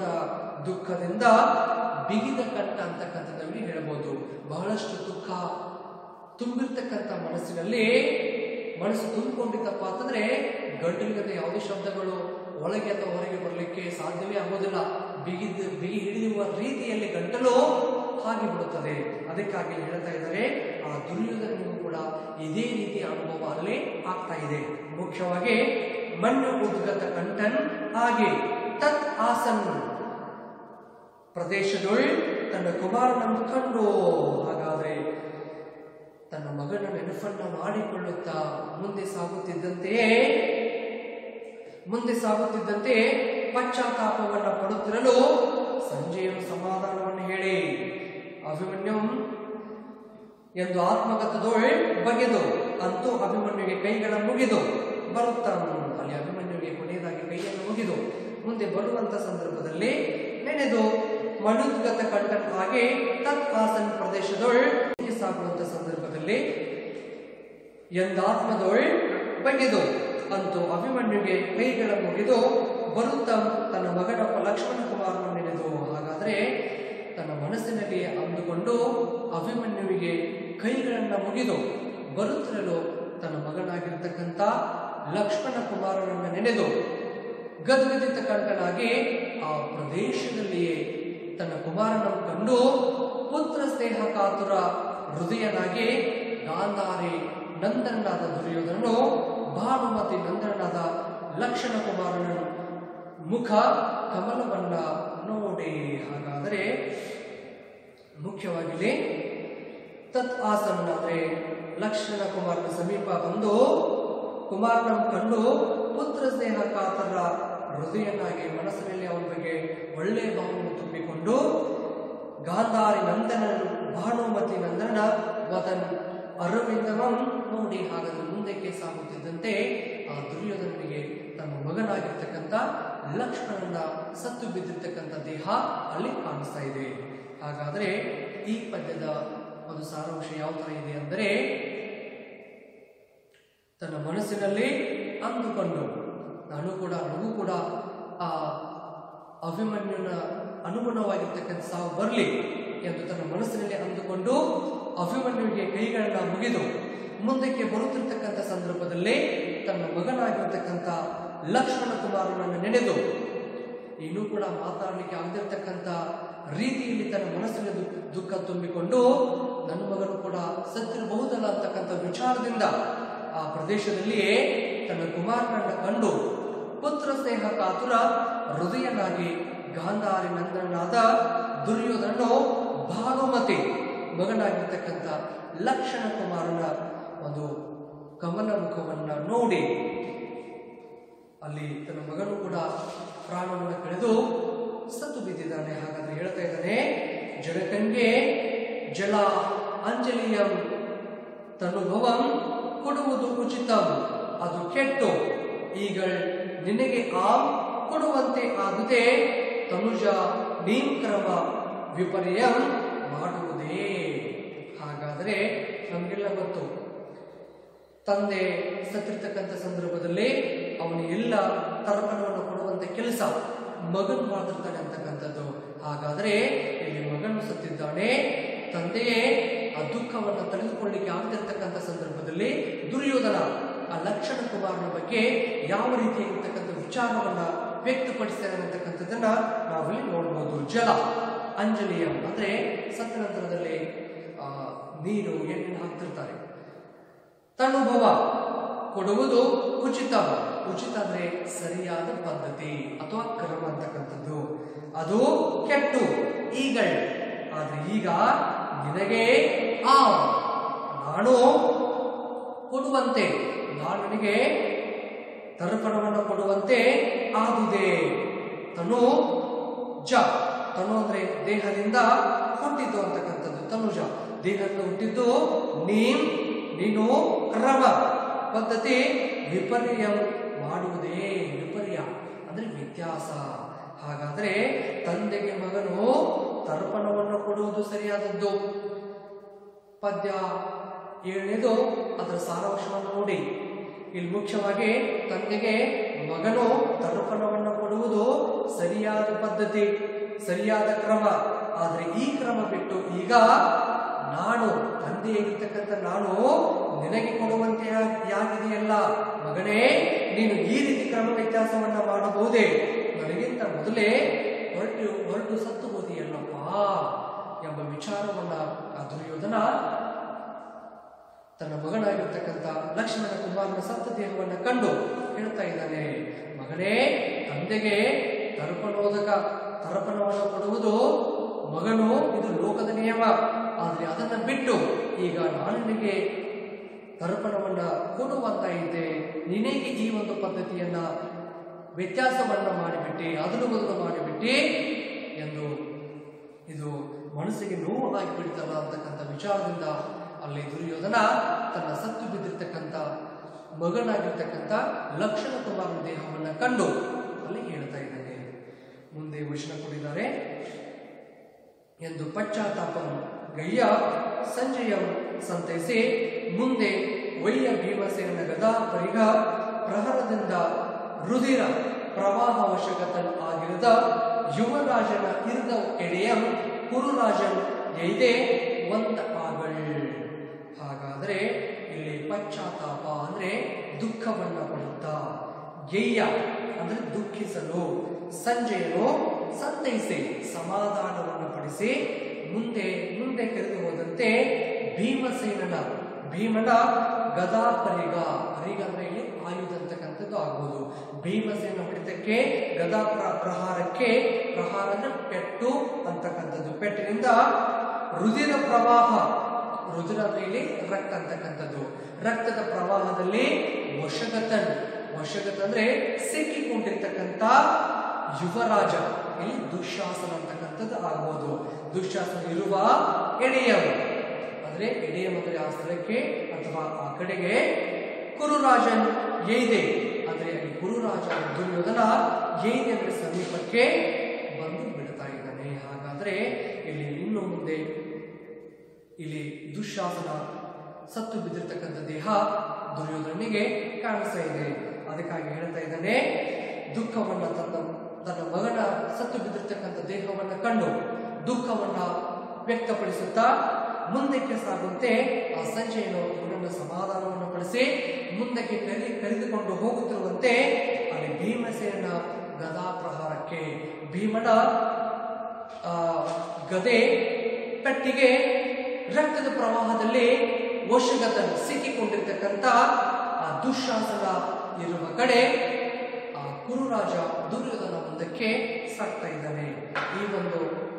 ದುಃಖದಿಂದ ಬಿಗಿದ ಕಂಠ ಅಂತಕ್ಕಂಥದ್ದು ಹೇಳಬಹುದು. ಬಹಳಷ್ಟು ದುಃಖ ತುಂಬಿರ್ತಕ್ಕಂಥ ಮನಸ್ಸು ತುಂಬಿಕೊಂಡಿದ್ದಪ್ಪ ಅಂತಂದ್ರೆ ಗಂಟಲಿಗದ ಯಾವುದೇ ಶಬ್ದಗಳು ಒಳಗೆ ಅಥವಾ ಹೊರಗೆ ಬರಲಿಕ್ಕೆ ಸಾಧ್ಯವೇ ಆಗೋದಿಲ್ಲ. ಬಿಗಿ ಹಿಡಿಯುವ ರೀತಿಯಲ್ಲಿ ಗಂಟಲು ಹಾಗೆ ಬಿಡುತ್ತದೆ. ಅದಕ್ಕಾಗಿ ಹೇಳ್ತಾ ಇದ್ದಾರೆ, ಆ ದುರ್ಯೋಧನಿಗೂ ಕೂಡ ಇದೇ ರೀತಿಯ ಅನುಭವ ಅಲ್ಲೇ ಆಗ್ತಾ ಇದೆ. ಮುಖ್ಯವಾಗಿ ಮಣ್ಣು ಉದ್ಗತ ಕಂಠನ್ ಹಾಗೆ ತತ್ ಆಸನ್ ಪ್ರದೇಶದೊಳ್ ತನ್ನ ಕುಮಾರನನ್ನು ಕಂಡು, ಹಾಗಾದ್ರೆ ತನ್ನ ಮಗನ ನೆನಪನ್ನ ಮಾಡಿಕೊಳ್ಳುತ್ತಾ ಮುಂದೆ ಸಾಗುತ್ತಿದ್ದಂತೆ ಪಶ್ಚಾತ್ತಾಪವನ್ನ ಪಡುತ್ತಿರಲು ಸಂಜೆಯು ಸಮಾಧಾನವನ್ನು ಹೇಳಿ ಅಭಿಮನ್ಯು ಎಂದು ಆತ್ಮಗತದೊಳ್ ಬಗೆದು ಅಂತೂ ಅಭಿಮನ್ಯುಗೆ ಕೈಗಳ ಮುಗಿದು ಬರುತ್ತಾನು. ಅಲ್ಲಿ ಅಭಿಮನ್ಯುಗೆ ಕೊನೆಯದಾಗಿ ಕೈಯನ್ನು ಮುಗಿದು ಮುಂದೆ ಬರುವಂತ ಸಂದರ್ಭದಲ್ಲಿ ನೆನೆದು ಮನುದ್ಗತ ಕಂಠನ್ ಹಾಗೆ ತತ್ ಆಸನ್ ಪ್ರದೇಶದೊಳ್ ಸಾಗುವಂತ ಸಂದರ್ಭದಲ್ಲಿ ಎಂದಾತ್ಮದೊಳ್ ಬಗೆದು ಅಂತೂ ಅಭಿಮನ್ಯುಗೆ ಕೈಗಳ ಮುಗಿದು ಬರುತ್ತಾ ತನ್ನ ಮಗನ ಲಕ್ಷ್ಮಣ ಕುಮಾರನ ನೆನೆದು, ಹಾಗಾದ್ರೆ ತನ್ನ ಮನಸ್ಸಿನಲ್ಲಿ ಅಂದುಕೊಂಡು ಅಭಿಮನ್ಯುವಿಗೆ ಕೈಗಳನ್ನ ಮುಗಿದು ಬರುತ್ತಿರಲು ತನ್ನ ಮಗನಾಗಿರ್ತಕ್ಕಂಥ ಲಕ್ಷ್ಮಣ ಕುಮಾರನನ್ನು ನೆನೆದು ಗದ್ಗದಿತ ಕಂಠನಾಗಿ ಆ ಪ್ರದೇಶದಲ್ಲಿಯೇ ತನ್ನ ಕುಮಾರನನ್ನು ಕಂಡು ಪುತ್ರ ಸ್ನೇಹ ಕಾತುರ ಹೃದಯನಾಗಿ ಗಾಂಧಾರಿ ನಂದನನಾದ ದುರ್ಯೋಧನನು ಭಾನುಮತಿ ನಂದನನಾದ ಲಕ್ಷ್ಮಣ ಕುಮಾರನ ಮುಖ ಕಮಲವನ್ನ ನೋಡಿ, ಹಾಗಾದರೆ ಮುಖ್ಯವಾಗಿ ತತ್ ಆಸನ್ ಅಂದ್ರೆ ಲಕ್ಷ್ಮಣ ಕುಮಾರನ ಸಮೀಪ ಬಂದು ಕುಮಾರನ ಕಂಡು ಪುತ್ರ ಸ್ನೇಹ ಕಾತರ ಹೃದಯನಾಗಿ ಮನಸ್ಸಿನಲ್ಲಿ ಅವನ ಬಗ್ಗೆ ಒಳ್ಳೆಯ ಭಾವವನ್ನು ತುಂಬಿಕೊಂಡು ಗಾಂಧಾರಿ ನಂದನ ಭಾನುಮತಿ ನಂದನ ವದನ್ ಅರವಿಂದವಂ ನೋಡಿ, ಹಾಗಾದ್ರೆ ಮುಂದಕ್ಕೆ ಸಾಗುತ್ತಿದ್ದಂತೆ ಆ ದುರ್ಯೋಧನಿಗೆ ತನ್ನ ಮಗನಾಗಿರ್ತಕ್ಕಂಥ ಲಕ್ಷ್ಮಣನ ಸತ್ತು ಬಿದ್ದಿರ್ತಕ್ಕಂಥ ದೇಹ ಅಲ್ಲಿ ಕಾಣಿಸ್ತಾ ಇದೆ. ಹಾಗಾದ್ರೆ ಈ ಪದ್ಯದ ಒಂದು ಸಾರಾಂಶ ಯಾವ ತರ ಇದೆ ಅಂದರೆ, ತನ್ನ ಮನಸ್ಸಿನಲ್ಲಿ ಅಂದುಕೊಂಡು ನನಗೂ ಕೂಡ ಆ ಅಭಿಮನ್ಯುನ ಅನುಗುಣವಾಗಿರ್ತಕ್ಕಂಥ ಸಾವು ಬರಲಿ ಎಂದು ತನ್ನ ಮನಸ್ಸಿನಲ್ಲಿ ಅಂದುಕೊಂಡು ಅಭಿಮನ್ಯುವಿಗೆ ಕೈಗಳನ್ನ ಮುಗಿದು ಮುಂದಕ್ಕೆ ಬರುತ್ತಿರ್ತಕ್ಕಂಥ ಸಂದರ್ಭದಲ್ಲಿ ತನ್ನ ಮಗನಾಗಿರ್ತಕ್ಕಂಥ ಲಕ್ಷ್ಮಣ ಕುಮಾರನನ್ನು ನೆನೆದು ಇನ್ನೂ ಕೂಡ ಮಾತಾಡಲಿಕ್ಕೆ ಆಗದಿರ್ತಕ್ಕಂಥ ರೀತಿಯಲ್ಲಿ ತನ್ನ ಮನಸ್ಸಿನಲ್ಲಿ ದುಃಖ ತುಂಬಿಕೊಂಡು ನನ್ನ ಮಗನು ಕೂಡ ಸತ್ತಿರಬಹುದಲ್ಲ ಅಂತಕ್ಕಂಥ ವಿಚಾರದಿಂದ ಆ ಪ್ರದೇಶದಲ್ಲಿಯೇ ತನ್ನ ಕುಮಾರನನ್ನ ಕಂಡು ಪುತ್ರ ಸ್ನೇಹ ಕಾತುರ ಹೃದಯನಾಗಿ ಗಾಂಧಾರಿ ನಂದನಾದ ದುರ್ಯೋಧನನು ಭಾನುಮತಿ ಮಗನಾಗಿರ್ತಕ್ಕಂಥ ಲಕ್ಷ್ಮಣ ಕುಮಾರನ ಒಂದು ಕಮಲ ಮುಖವನ್ನ ನೋಡಿ ಅಲ್ಲಿ ತನ್ನ ಮಗನು ಕೂಡ ಪ್ರಾಣವನ್ನು ಕಳೆದು ಸತ್ತು ಬಿದ್ದಿದ್ದಾನೆ. ಹಾಗಾದ್ರೆ ಹೇಳ್ತಾ ಇದ್ದಾನೆ, ಜಡಕಂಗೆ ಜಲ ಅಂಜಲಿಯಂ ತನುಭವಂ ಕೊಡುವುದು ಉಚಿತಂ ಅದು ಕೆಟ್ಟು ಈಗ ನಿನಗೆ ಕೊಡುವಂತೆ ಆಗುದೇ ತನುಜ ನೀಂ ಕ್ರಮ ವಿಪರ್ಯಂ ಮಾಡುವುದೇ. ಹಾಗಾದರೆ ನಮಗೆಲ್ಲ ಗೊತ್ತು, ತಂದೆ ಸತ್ತಿರ್ತಕ್ಕಂಥ ಸಂದರ್ಭದಲ್ಲಿ ಅವನು ಎಲ್ಲ ತರ್ಪಣವನ್ನು ಕೊಡುವಂತ ಕೆಲಸ ಮಗನು ಮಾಡ್ತಿರ್ತಾನೆ ಅಂತಕ್ಕಂಥದ್ದು. ಹಾಗಾದ್ರೆ ಇಲ್ಲಿ ಮಗನು ಸತ್ತಿದ್ದಾನೆ, ತಂದೆಯೇ ಆ ದುಃಖವನ್ನು ತಡೆದುಕೊಳ್ಳಿಕ್ಕೆ ಆಗದಿರ್ತಕ್ಕಂಥ ಸಂದರ್ಭದಲ್ಲಿ ದುರ್ಯೋಧನ ಆ ಲಕ್ಷ್ಮಣ ಕುಮಾರನ ಬಗ್ಗೆ ಯಾವ ರೀತಿಯಾಗಿರ್ತಕ್ಕಂಥ ವಿಚಾರವನ್ನ ವ್ಯಕ್ತಪಡಿಸ್ತಾರೆ ಅಂತಕ್ಕಂಥದ್ದನ್ನ ನಾವಲ್ಲಿ ನೋಡಬಹುದು. ಜಲ ಅಂಜಲಿಯ ಅಂದ್ರೆ ಸತ್ತ ನಂತರದಲ್ಲಿ ನೀರು ಎಣ್ಣೆ ಹಾಕ್ತಿರ್ತಾರೆ. ತನುಭವ ಕೊಡುವುದು ಉಚಿತ ಅಂದ್ರೆ ಸರಿಯಾದ ಪದ್ಧತಿ ಅಥವಾ ಕ್ರಮ ಅಂತಕ್ಕಂಥದ್ದು. ಅದು ಕೆಟ್ಟು ಈಗ ಆದ್ರೆ ಈಗ ನಿನಗೆ ನಾನು ಕೊಡುವಂತೆ ನನಗೆ ತರ್ಪಣವನ್ನು ಕೊಡುವಂತೆ ಆದುದೇ. ತನು ಅಂದ್ರೆ ದೇಹದಿಂದ ಹುಟ್ಟಿದ್ದು ಅಂತಕ್ಕಂಥದ್ದು. ತನುಜ ದೇಹದಿಂದ ಹುಟ್ಟಿದ್ದು. ನೀನು ಕ್ರಮ ಪದ್ಧತಿ ವಿಪರ್ಯ ಮಾಡುವುದೇ. ವಿಪರ್ಯ ಅಂದ್ರೆ ವ್ಯತ್ಯಾಸ. ಹಾಗಾದ್ರೆ ತಂದೆಗೆ ಮಗನು ತರ್ಪಣವನ್ನು ಕೊಡುವುದು ಸರಿಯಾದದ್ದು. ಪದ್ಯ 7ನೇದು ಅದರ ಸಾರಾಂಶವನ್ನು ನೋಡಿ. ಇಲ್ಲಿ ಮುಖ್ಯವಾಗಿ ತಂದೆಗೆ ಮಗನು ತರ್ಪಣವನ್ನು ಕೊಡುವುದು ಸರಿಯಾದ ಪದ್ಧತಿ, ಸರಿಯಾದ ಕ್ರಮ. ಆದ್ರೆ ಈ ಕ್ರಮ ಬಿಟ್ಟು ಈಗ ನಾನು ತಂದೆ ತಂದೆಯಾಗಿರ್ತಕ್ಕಂಥ ನಾನು ನಿನಗೆ ಕೊಡುವಂತೆ ಯಾಗಿದೆಯಲ್ಲ ಮಗನೇ, ನೀನು ಈ ರೀತಿ ಕ್ರಮ ವ್ಯತ್ಯಾಸವನ್ನ ಮಾಡಬಹುದೇ? ನನಗಿಂತ ಮೊದಲೇ ಹೊರಟು ಸತ್ತು ಹೋದಿಯಲ್ಲಪ್ಪ ಎಂಬ ವಿಚಾರವನ್ನ ಆ ದುರ್ಯೋಧನ ತನ್ನ ಮಗನಾಗಿರ್ತಕ್ಕಂಥ ಲಕ್ಷ್ಮಣ ಕುಮಾರನ ಸತ್ತ ದೇಹವನ್ನು ಕಂಡು ಹೇಳ್ತಾ ಇದ್ದಾನೆ, ಮಗನೇ, ತಂದೆಗೆ ತರ್ಪಣವನ್ನು ಕೊಡುವುದು ಮಗನು, ಇದು ಲೋಕದ ನಿಯಮ. ಆದರೆ ಅದನ್ನು ಬಿಟ್ಟು ಈಗ ನಾನು ನಿನಗೆ ತರ್ಪಣವನ್ನ ಕೊಡುವಂತ ಇದ್ದೆ, ನಿನಗೆ ಈ ಒಂದು ಪದ್ಧತಿಯನ್ನ ವ್ಯತ್ಯಾಸವನ್ನ ಮಾಡಿಬಿಟ್ಟು ಅದನ್ನು ಮೊದಲು ಮಾಡಿಬಿಟ್ಟು ಎಂದು ಇದು ಮನಸ್ಸಿಗೆ ನೋವು ಆಗಿಬಿಡ್ತಲ್ಲ ಅಂತಕ್ಕಂಥ ವಿಚಾರದಿಂದ ಅಲ್ಲಿ ದುರ್ಯೋಧನ ತನ್ನ ಸತ್ತು ಬಿದ್ದಿರ್ತಕ್ಕಂಥ ಮಗನಾಗಿರ್ತಕ್ಕಂಥ ಲಕ್ಷ್ಮಣ ಕುಮಾರನ ದೇಹವನ್ನು ಕಂಡು ಅಲ್ಲಿ ಹೇಳ್ತಾ ಇದ್ದಾನೆ. ಮುಂದೆ ವಚನ ಕೊಡಿದ್ದಾರೆ, ಎಂದು ಪಶ್ಚಾತ್ತಾಪಂ ಗಯ್ಯ ಸಂಜಯಂ ಸಂತೈಸಿ ಮುಂದೆ ವಯ್ಯ ಭೀಮಸೇನ ಗದಾ ಪರಿಗ ಪ್ರಹರದಿಂದ ರುಧಿರ ಪ್ರವಾಹವಶಗತನ್ ಆಗಿರದ ಯುವರಾಜನ ಇರ್ದ ಎಡೆಯಂ ಕುರುರಾಜನ್ ಎಯ್ದೆ ಒಂದ ಆಗಳ್. ಹಾಗಾದ್ರೆ ಇಲ್ಲಿ ಪಶ್ಚಾತ್ತಾಪ ಅಂದ್ರೆ ದುಃಖವನ್ನ ಪಡುತ್ತಾ, ಗೆಯ್ಯ ಅಂದ್ರೆ ದುಃಖಿಸಲು, ಸಂಜಯನು ಸಂತೈಸಿ ಸಮಾಧಾನವನ್ನು ಪಡಿಸಿ ಮುಂದೆ ಕರೆದು ಹೋದಂತೆ ಭೀಮನ ಗದಾ ಪರಿಗ ಅಂದ್ರೆ ಇಲ್ಲಿ ಆಯುಧ ಅಂತಕ್ಕಂಥದ್ದು ಆಗ್ಬೋದು. ಭೀಮಸೇನ ಹೊಡೆತಕ್ಕೆ ಗದಾ ಪ್ರಹಾರ ಅಂದ್ರೆ ಪೆಟ್ಟು ಅಂತಕ್ಕಂಥದ್ದು, ಪೆಟ್ಟಿನಿಂದ ರುಧಿರ ಪ್ರವಾಹ, ರುಧಿರ ಮೇಲೆ ರಕ್ತ ಅಂತಕ್ಕಂಥದ್ದು, ರಕ್ತದ ಪ್ರವಾಹದಲ್ಲಿ ವಶಗತನ್ ಅಂದ್ರೆ ಸಿಕ್ಕಿಕೊಂಡಿರ್ತಕ್ಕಂಥ ಯುವರಾಜ, ಇಲ್ಲಿ ದುಶ್ಯಾಸನ ಅಂತಕ್ಕಂಥದ್ದು ಆಗ್ಬೋದು. ದುಶ್ಯಾಸನ ಇರುವ ಎಡೆಯರು ಅಂದ್ರೆ ಎಡೆಯ ಅಂದ್ರೆ ಆ ಸ್ಥಳಕ್ಕೆ ಅಥವಾ ಆ ಕಡೆಗೆ ಕುರುರಾಜನ್ ಏದೆ ಅಂದ್ರೆ ಅಲ್ಲಿ ಕುರುರಾಜ ದುರ್ಯೋಧನ ಏದೆ ಅಂದ್ರೆ ಸಮೀಪಕ್ಕೆ ಬಂದು ಬಿಡ್ತಾ ಇದ್ದಾನೆ. ಹಾಗಾದ್ರೆ ಇಲ್ಲಿ ಇನ್ನು ಮುಂದೆ ಇಲ್ಲಿ ದುಶ್ಯಾಸನ ಸತ್ತು ಬಿದ್ದಿರ್ತಕ್ಕಂಥ ದೇಹ ದುರ್ಯೋಧನಿಗೆ ಕಾಣಿಸ್ತಾ ಇದೆ. ಅದಕ್ಕಾಗಿ ಹೇಳ್ತಾ ಇದ್ದಾನೆ, ದುಃಖವನ್ನ ತನ್ನ ಮಗನ ಸತ್ತು ಬಿದ್ದಿರ್ತಕ್ಕಂಥ ದೇಹವನ್ನ ಕಂಡು ದುಃಖವನ್ನ ವ್ಯಕ್ತಪಡಿಸುತ್ತಾ ಮುಂದಕ್ಕೆ ಸಾಗುವಂತೆ ಆ ಸಂಜಯನು ಇವನನ್ನು ಸಮಾಧಾನವನ್ನು ಪಡಿಸಿ ಮುಂದಕ್ಕೆ ಕರೆದುಕೊಂಡು ಹೋಗುತ್ತಿರುವಂತೆ ಅಲ್ಲಿ ಭೀಮಸೇನ ಗದಾ ಪ್ರಹಾರಕ್ಕೆ, ಭೀಮನ ಗದೆ ಪೆಟ್ಟಿಗೆ ರಕ್ತದ ಪ್ರವಾಹದಲ್ಲಿ ವಶಗತನ ಸಿಕ್ಕಿಕೊಂಡಿರ್ತಕ್ಕಂಥ ಆ ದುಶ್ಯಾಸನ ಇರುವ ಕಡೆ ಆ ಕುರುರಾಜ ದುರ್ಯೋಧನ ಮುಂದಕ್ಕೆ ಸಾಕ್ತಾ ಇದ್ದಾನೆ. ಈ ಒಂದು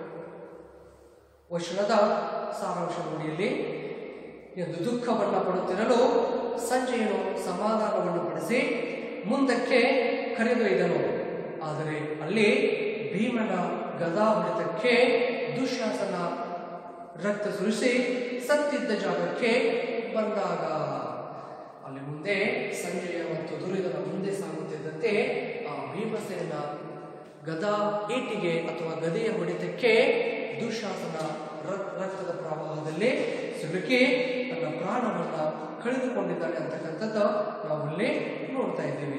ವಚನದ ಸಾರಾಂಶ ನೋಡಿಯಲ್ಲಿ, ಎಂದು ದುಃಖವನ್ನ ಪಡುತ್ತಿರಲು ಸಂಜಯನು ಸಮಾಧಾನವನ್ನು ಪಡಿಸಿ ಮುಂದಕ್ಕೆ ಕರೆದೊಯ್ದನು. ಆದರೆ ಅಲ್ಲಿ ಭೀಮನ ಗದಾ ಹೊಡೆತಕ್ಕೆ ದುಶ್ಯಾಸನ ರಕ್ತ ಸುರಿಸಿ ಸತ್ತಿದ್ದ ಜಾಗಕ್ಕೆ ಬಂದಾಗ ಅಲ್ಲಿ ಮುಂದೆ ಸಂಜಯ ಮತ್ತು ದುರ್ಯೋಧನ ಮುಂದೆ ಸಾಗುತ್ತಿದ್ದಂತೆ ಆ ಭೀಮಸೇನ ಗದಾ ಏಟಿಗೆ ಅಥವಾ ಗದೆಯ ಹೊಡೆತಕ್ಕೆ ದುಶ್ಯಾಸನ ರಕ್ತದ ಪ್ರವಾಹದಲ್ಲಿ ಸಿಲುಕಿ ತನ್ನ ಪ್ರಾಣವನ್ನ ಕಳೆದುಕೊಂಡಿದ್ದಾನೆ ಅಂತಕ್ಕಂಥದ್ದು ನಾವು ಅಲ್ಲಿ ನೋಡ್ತಾ ಇದ್ದೇವೆ.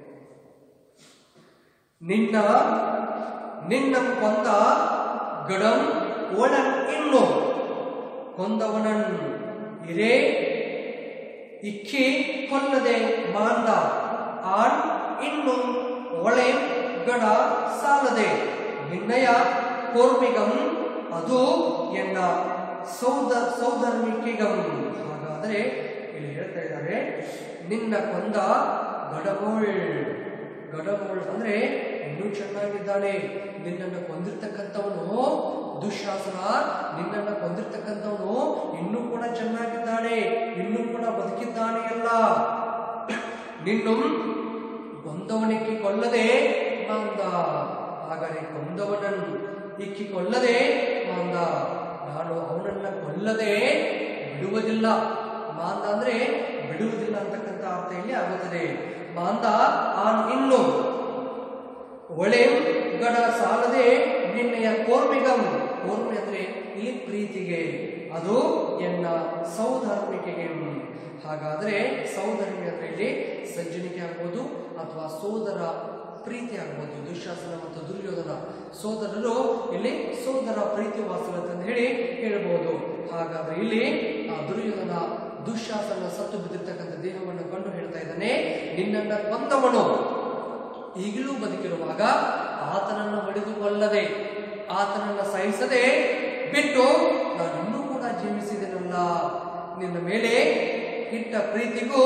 ನಿನ್ನ ಕೊಂದ ಗಡಂ ಒಳನ್ ಇನ್ನು ಕೊಂದವನನ್ ಇರೇ ಇಕ್ಕಿ ಕೊಲ್ಲದೆ ಮಾಂದ ಆನ್ ಇನ್ನು ಒಳೆ ಗಡ ಸಾಲದೆ ನಿನ್ನಯ ಕೋರ್ಮಿಗಂ ಅದು ಎನ್ನ ಸೌಧರ್ಮಿಕಿಗಂ. ಹಾಗಾದರೆ ಇಲ್ಲಿ ಹೇಳ್ತಾ ಇದ್ದಾರೆ, ನಿನ್ನ ಕೊಂದ ಗಡಮೋಳ್ ಅಂದ್ರೆ ಇನ್ನೂ ಚೆನ್ನಾಗಿದ್ದಾನೆ. ನಿನ್ನನ್ನು ಕೊಂದಿರ್ತಕ್ಕಂಥವನು ದುಶ್ಯಾಸನ, ನಿನ್ನನ್ನು ಕೊಂದಿರ್ತಕ್ಕಂಥವನು ಇನ್ನೂ ಕೂಡ ಚೆನ್ನಾಗಿದ್ದಾನೆ, ಇನ್ನೂ ಕೂಡ ಬದುಕಿದ್ದಾನೆ ಅಲ್ಲ. ನಿನ್ನು ಕೊಂದವನಿಕ್ಕಿ ಕೊಲ್ಲದೆ ಮಾಂದ, ಹಾಗಾದರೆ ಕೊಂದವನನ್ನು ಇಕ್ಕಿಕೊಳ್ಳದೆ ಮಾಂದ, ನಾನು ಅವನನ್ನ ಕೊಲ್ಲದೆ ಬಿಡುವುದಿಲ್ಲ. ಮಾಂದ ಅಂದ್ರೆ ಬಿಡುವುದಿಲ್ಲ ಅಂತಕ್ಕಂಥ ಅರ್ಥ ಇಲ್ಲಿ ಆಗುತ್ತದೆ. ಮಾಂದ ಆನ್ ಇನ್ನು ಒಳೆ ಗಡ ಸಾಲದೆ ನಿನ್ನೆಯ ಕೋರ್ಮಿಗಂ, ಕೋರ್ಮಿ ಅಂದ್ರೆ ಈ ಪ್ರೀತಿಗೆ, ಅದು ಎನ್ನ ಸೌಧರ್ಮಿಕೆಗೆ. ಹಾಗಾದ್ರೆ ಸೌಧರ್ಮಿ ಅಂದ್ರೆ ಇಲ್ಲಿ ಸಜ್ಜನಿಕೆ ಆಗ್ಬೋದು ಅಥವಾ ಸೋದರ ಪ್ರೀತಿ ಆಗಬಹುದು. ದುಶ್ಯಾಸನ ಮತ್ತು ದುರ್ಯೋಧನ ಸೋದರರು ಇಲ್ಲಿ ಸೋದರ ಪ್ರೀತಿ ವಾತ್ಸಲ್ಯ ಅಂತ ಹೇಳಬಹುದು. ಹಾಗಾದ್ರೆ ಇಲ್ಲಿ ಆ ದುರ್ಯೋಧನ ದುಶ್ಯಾಸನ ಸತ್ತು ಬಿದ್ದಿರ್ತಕ್ಕಂಥ ದೇಹವನ್ನು ಕಂಡು ಹೇಳ್ತಾ ಇದ್ದಾನೆ, ನಿನ್ನನ್ನ ಕೊಂದವನು ಈಗಲೂ ಬದುಕಿರುವಾಗ ಆತನನ್ನು ಹೊಡೆದುಕೊಳ್ಳದೆ, ಆತನನ್ನ ಸಹಿಸದೆ ಬಿಟ್ಟು ನಾನು ಇನ್ನೂ ಕೂಡ ಜೀವಿಸಿದೆನಲ್ಲ. ನಿನ್ನ ಮೇಲೆ ಇಟ್ಟ ಪ್ರೀತಿಗೂ,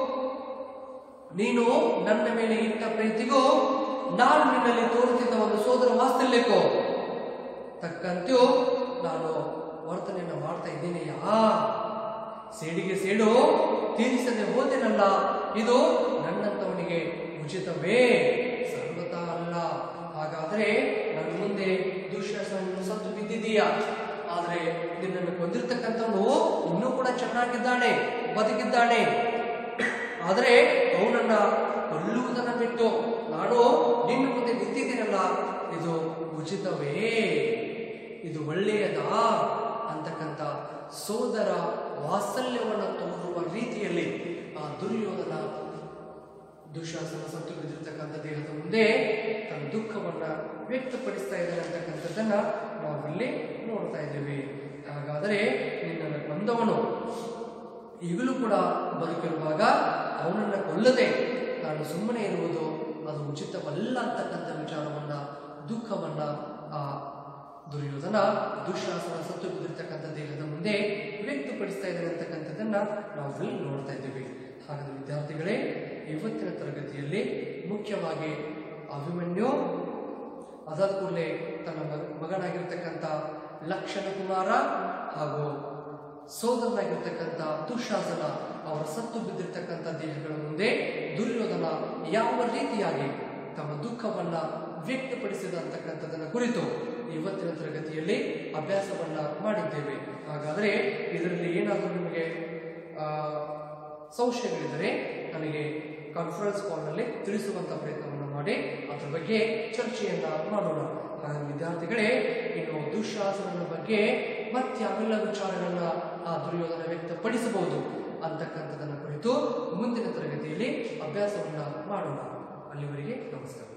ನೀನು ನನ್ನ ಮೇಲೆ ಇಟ್ಟ ಪ್ರೀತಿಗೂ, ನಾನು ನಿನ್ನಲ್ಲಿ ತೋರುತ್ತಿದ್ದ ಒಂದು ಸೋದರ ವಾತ್ಸಲ್ಯಕ್ಕೂ ತಕ್ಕಂತೆಯೂ ನಾನು ವರ್ತನೆಯನ್ನು ಮಾಡ್ತಾ ಇದ್ದೀನೆಯಾ? ಸೇಡಿಗೆ ಸೇಡು ತೀರಿಸದೆ ಹೋದೆನಲ್ಲ, ಇದು ನನ್ನಂತವನಿಗೆ ಉಚಿತವೇ? ಸರ್ವತಾ ಅಲ್ಲ. ಹಾಗಾದ್ರೆ ನನ್ನ ಮುಂದೆ ದುಶ್ಯಾಸನವನ್ನು ಸತ್ತು ಬಿದ್ದಿದೀಯಾ, ಆದ್ರೆ ನಿನ್ನನ್ನು ಕೊಂದಿರ್ತಕ್ಕಂಥವನು ಇನ್ನೂ ಕೂಡ ಚೆನ್ನಾಗಿದ್ದಾನೆ, ಬದುಕಿದ್ದಾನೆ. ಆದರೆ ಅವನನ್ನ ಕೊಲ್ಲುವುದನ್ನು ಬಿಟ್ಟು ನಾನು ನಿನ್ನ ಮುಂದೆ ನಿಂತಿದ್ದೀನಲ್ಲ, ಇದು ಉಚಿತವೇ? ಇದು ಒಳ್ಳೆಯದಾ ಅಂತಕ್ಕಂಥ ಸೋದರ ವಾತ್ಸಲ್ಯವನ್ನು ತೋರುವ ರೀತಿಯಲ್ಲಿ ಆ ದುರ್ಯೋಧನ ದುಶ್ಯಾಸನ ಸತ್ತು ಬಿದ್ದಿರ್ತಕ್ಕಂಥ ದೇಹದ ಮುಂದೆ ತನ್ನ ದುಃಖವನ್ನ ವ್ಯಕ್ತಪಡಿಸ್ತಾ ಇದ್ದಾನೆ ಅಂತಕ್ಕಂಥದ್ದನ್ನ ನಾವಿಲ್ಲಿ ನೋಡ್ತಾ ಇದ್ದೇವೆ. ಹಾಗಾದರೆ ನಿನ್ನನ್ನು ಕೊಂದವನು ಈಗಲೂ ಕೂಡ ಬದುಕಿರುವಾಗ ಅವನನ್ನು ಕೊಲ್ಲದೆ ನಾನು ಸುಮ್ಮನೆ ಇರುವುದು ಅದು ಉಚಿತವಲ್ಲ ಅಂತಕ್ಕಂಥ ವಿಚಾರವನ್ನ, ದುಃಖವನ್ನ ಆ ದುರ್ಯೋಧನ ದುಶ್ಯಾಸನ ಸತ್ತು ಬಿದ್ದಿರ್ತಕ್ಕಂಥ ದೇಹದ ಮುಂದೆ ವ್ಯಕ್ತಪಡಿಸ್ತಾ ಇದ್ದಾರೆ ಅಂತಕ್ಕಂಥದ್ದನ್ನ ನಾವು ಇಲ್ಲಿ ನೋಡ್ತಾ ಇದ್ದೀವಿ. ಹಾಗಾದ್ರೆ ವಿದ್ಯಾರ್ಥಿಗಳೇ, ಇವತ್ತಿನ ತರಗತಿಯಲ್ಲಿ ಮುಖ್ಯವಾಗಿ ಅಭಿಮನ್ಯು ಅದಾದ ಕೂಡಲೇ ತನ್ನ ಮಗನಾಗಿರ್ತಕ್ಕಂಥ ಲಕ್ಷಣ ಕುಮಾರ ಹಾಗೂ ಸೋದರನಾಗಿರ್ತಕ್ಕಂಥ ದುಶ್ಯಾಸನ ಅವರ ಸತ್ತು ಬಿದ್ದಿರ್ತಕ್ಕಂಥ ದೇಹಗಳ ಮುಂದೆ ದುರ್ಯೋಧನ ಯಾವ ರೀತಿಯಾಗಿ ತಮ್ಮ ದುಃಖವನ್ನ ವ್ಯಕ್ತಪಡಿಸಿದ ಅಂತಕ್ಕಂಥದ್ದನ್ನ ಕುರಿತು ಇವತ್ತಿನ ತರಗತಿಯಲ್ಲಿ ಅಭ್ಯಾಸವನ್ನ ಮಾಡಿದ್ದೇವೆ. ಹಾಗಾದ್ರೆ ಇದರಲ್ಲಿ ಏನಾದರೂ ನಿಮಗೆ ಸಂಶಯಗಳಿದ್ದರೆ ನನಗೆ ಕಾನ್ಫರೆನ್ಸ್ ಕಾಲ್ನಲ್ಲಿ ತಿಳಿಸುವಂತ ಪ್ರಯತ್ನವನ್ನು ಮಾಡಿ ಅದರ ಬಗ್ಗೆ ಚರ್ಚೆಯನ್ನ ಮಾಡೋಣ. ಹಾಗಾಗಿ ವಿದ್ಯಾರ್ಥಿಗಳೇ, ಇನ್ನು ದುಶ್ಯಾಸನದ ಬಗ್ಗೆ ಮತ್ಯಾವೆಲ್ಲ ವಿಚಾರಗಳನ್ನ ಆ ದುರ್ಯೋಧನ ವ್ಯಕ್ತಪಡಿಸಬಹುದು ಅಂತಕ್ಕಂಥದನ್ನ ಕುರಿತು ಮುಂದಿನ ತರಗತಿಯಲ್ಲಿ ಅಭ್ಯಾಸವನ್ನ ಮಾಡೋಣ. ಅಲ್ಲಿವರೆಗೆ ನಮಸ್ಕಾರ.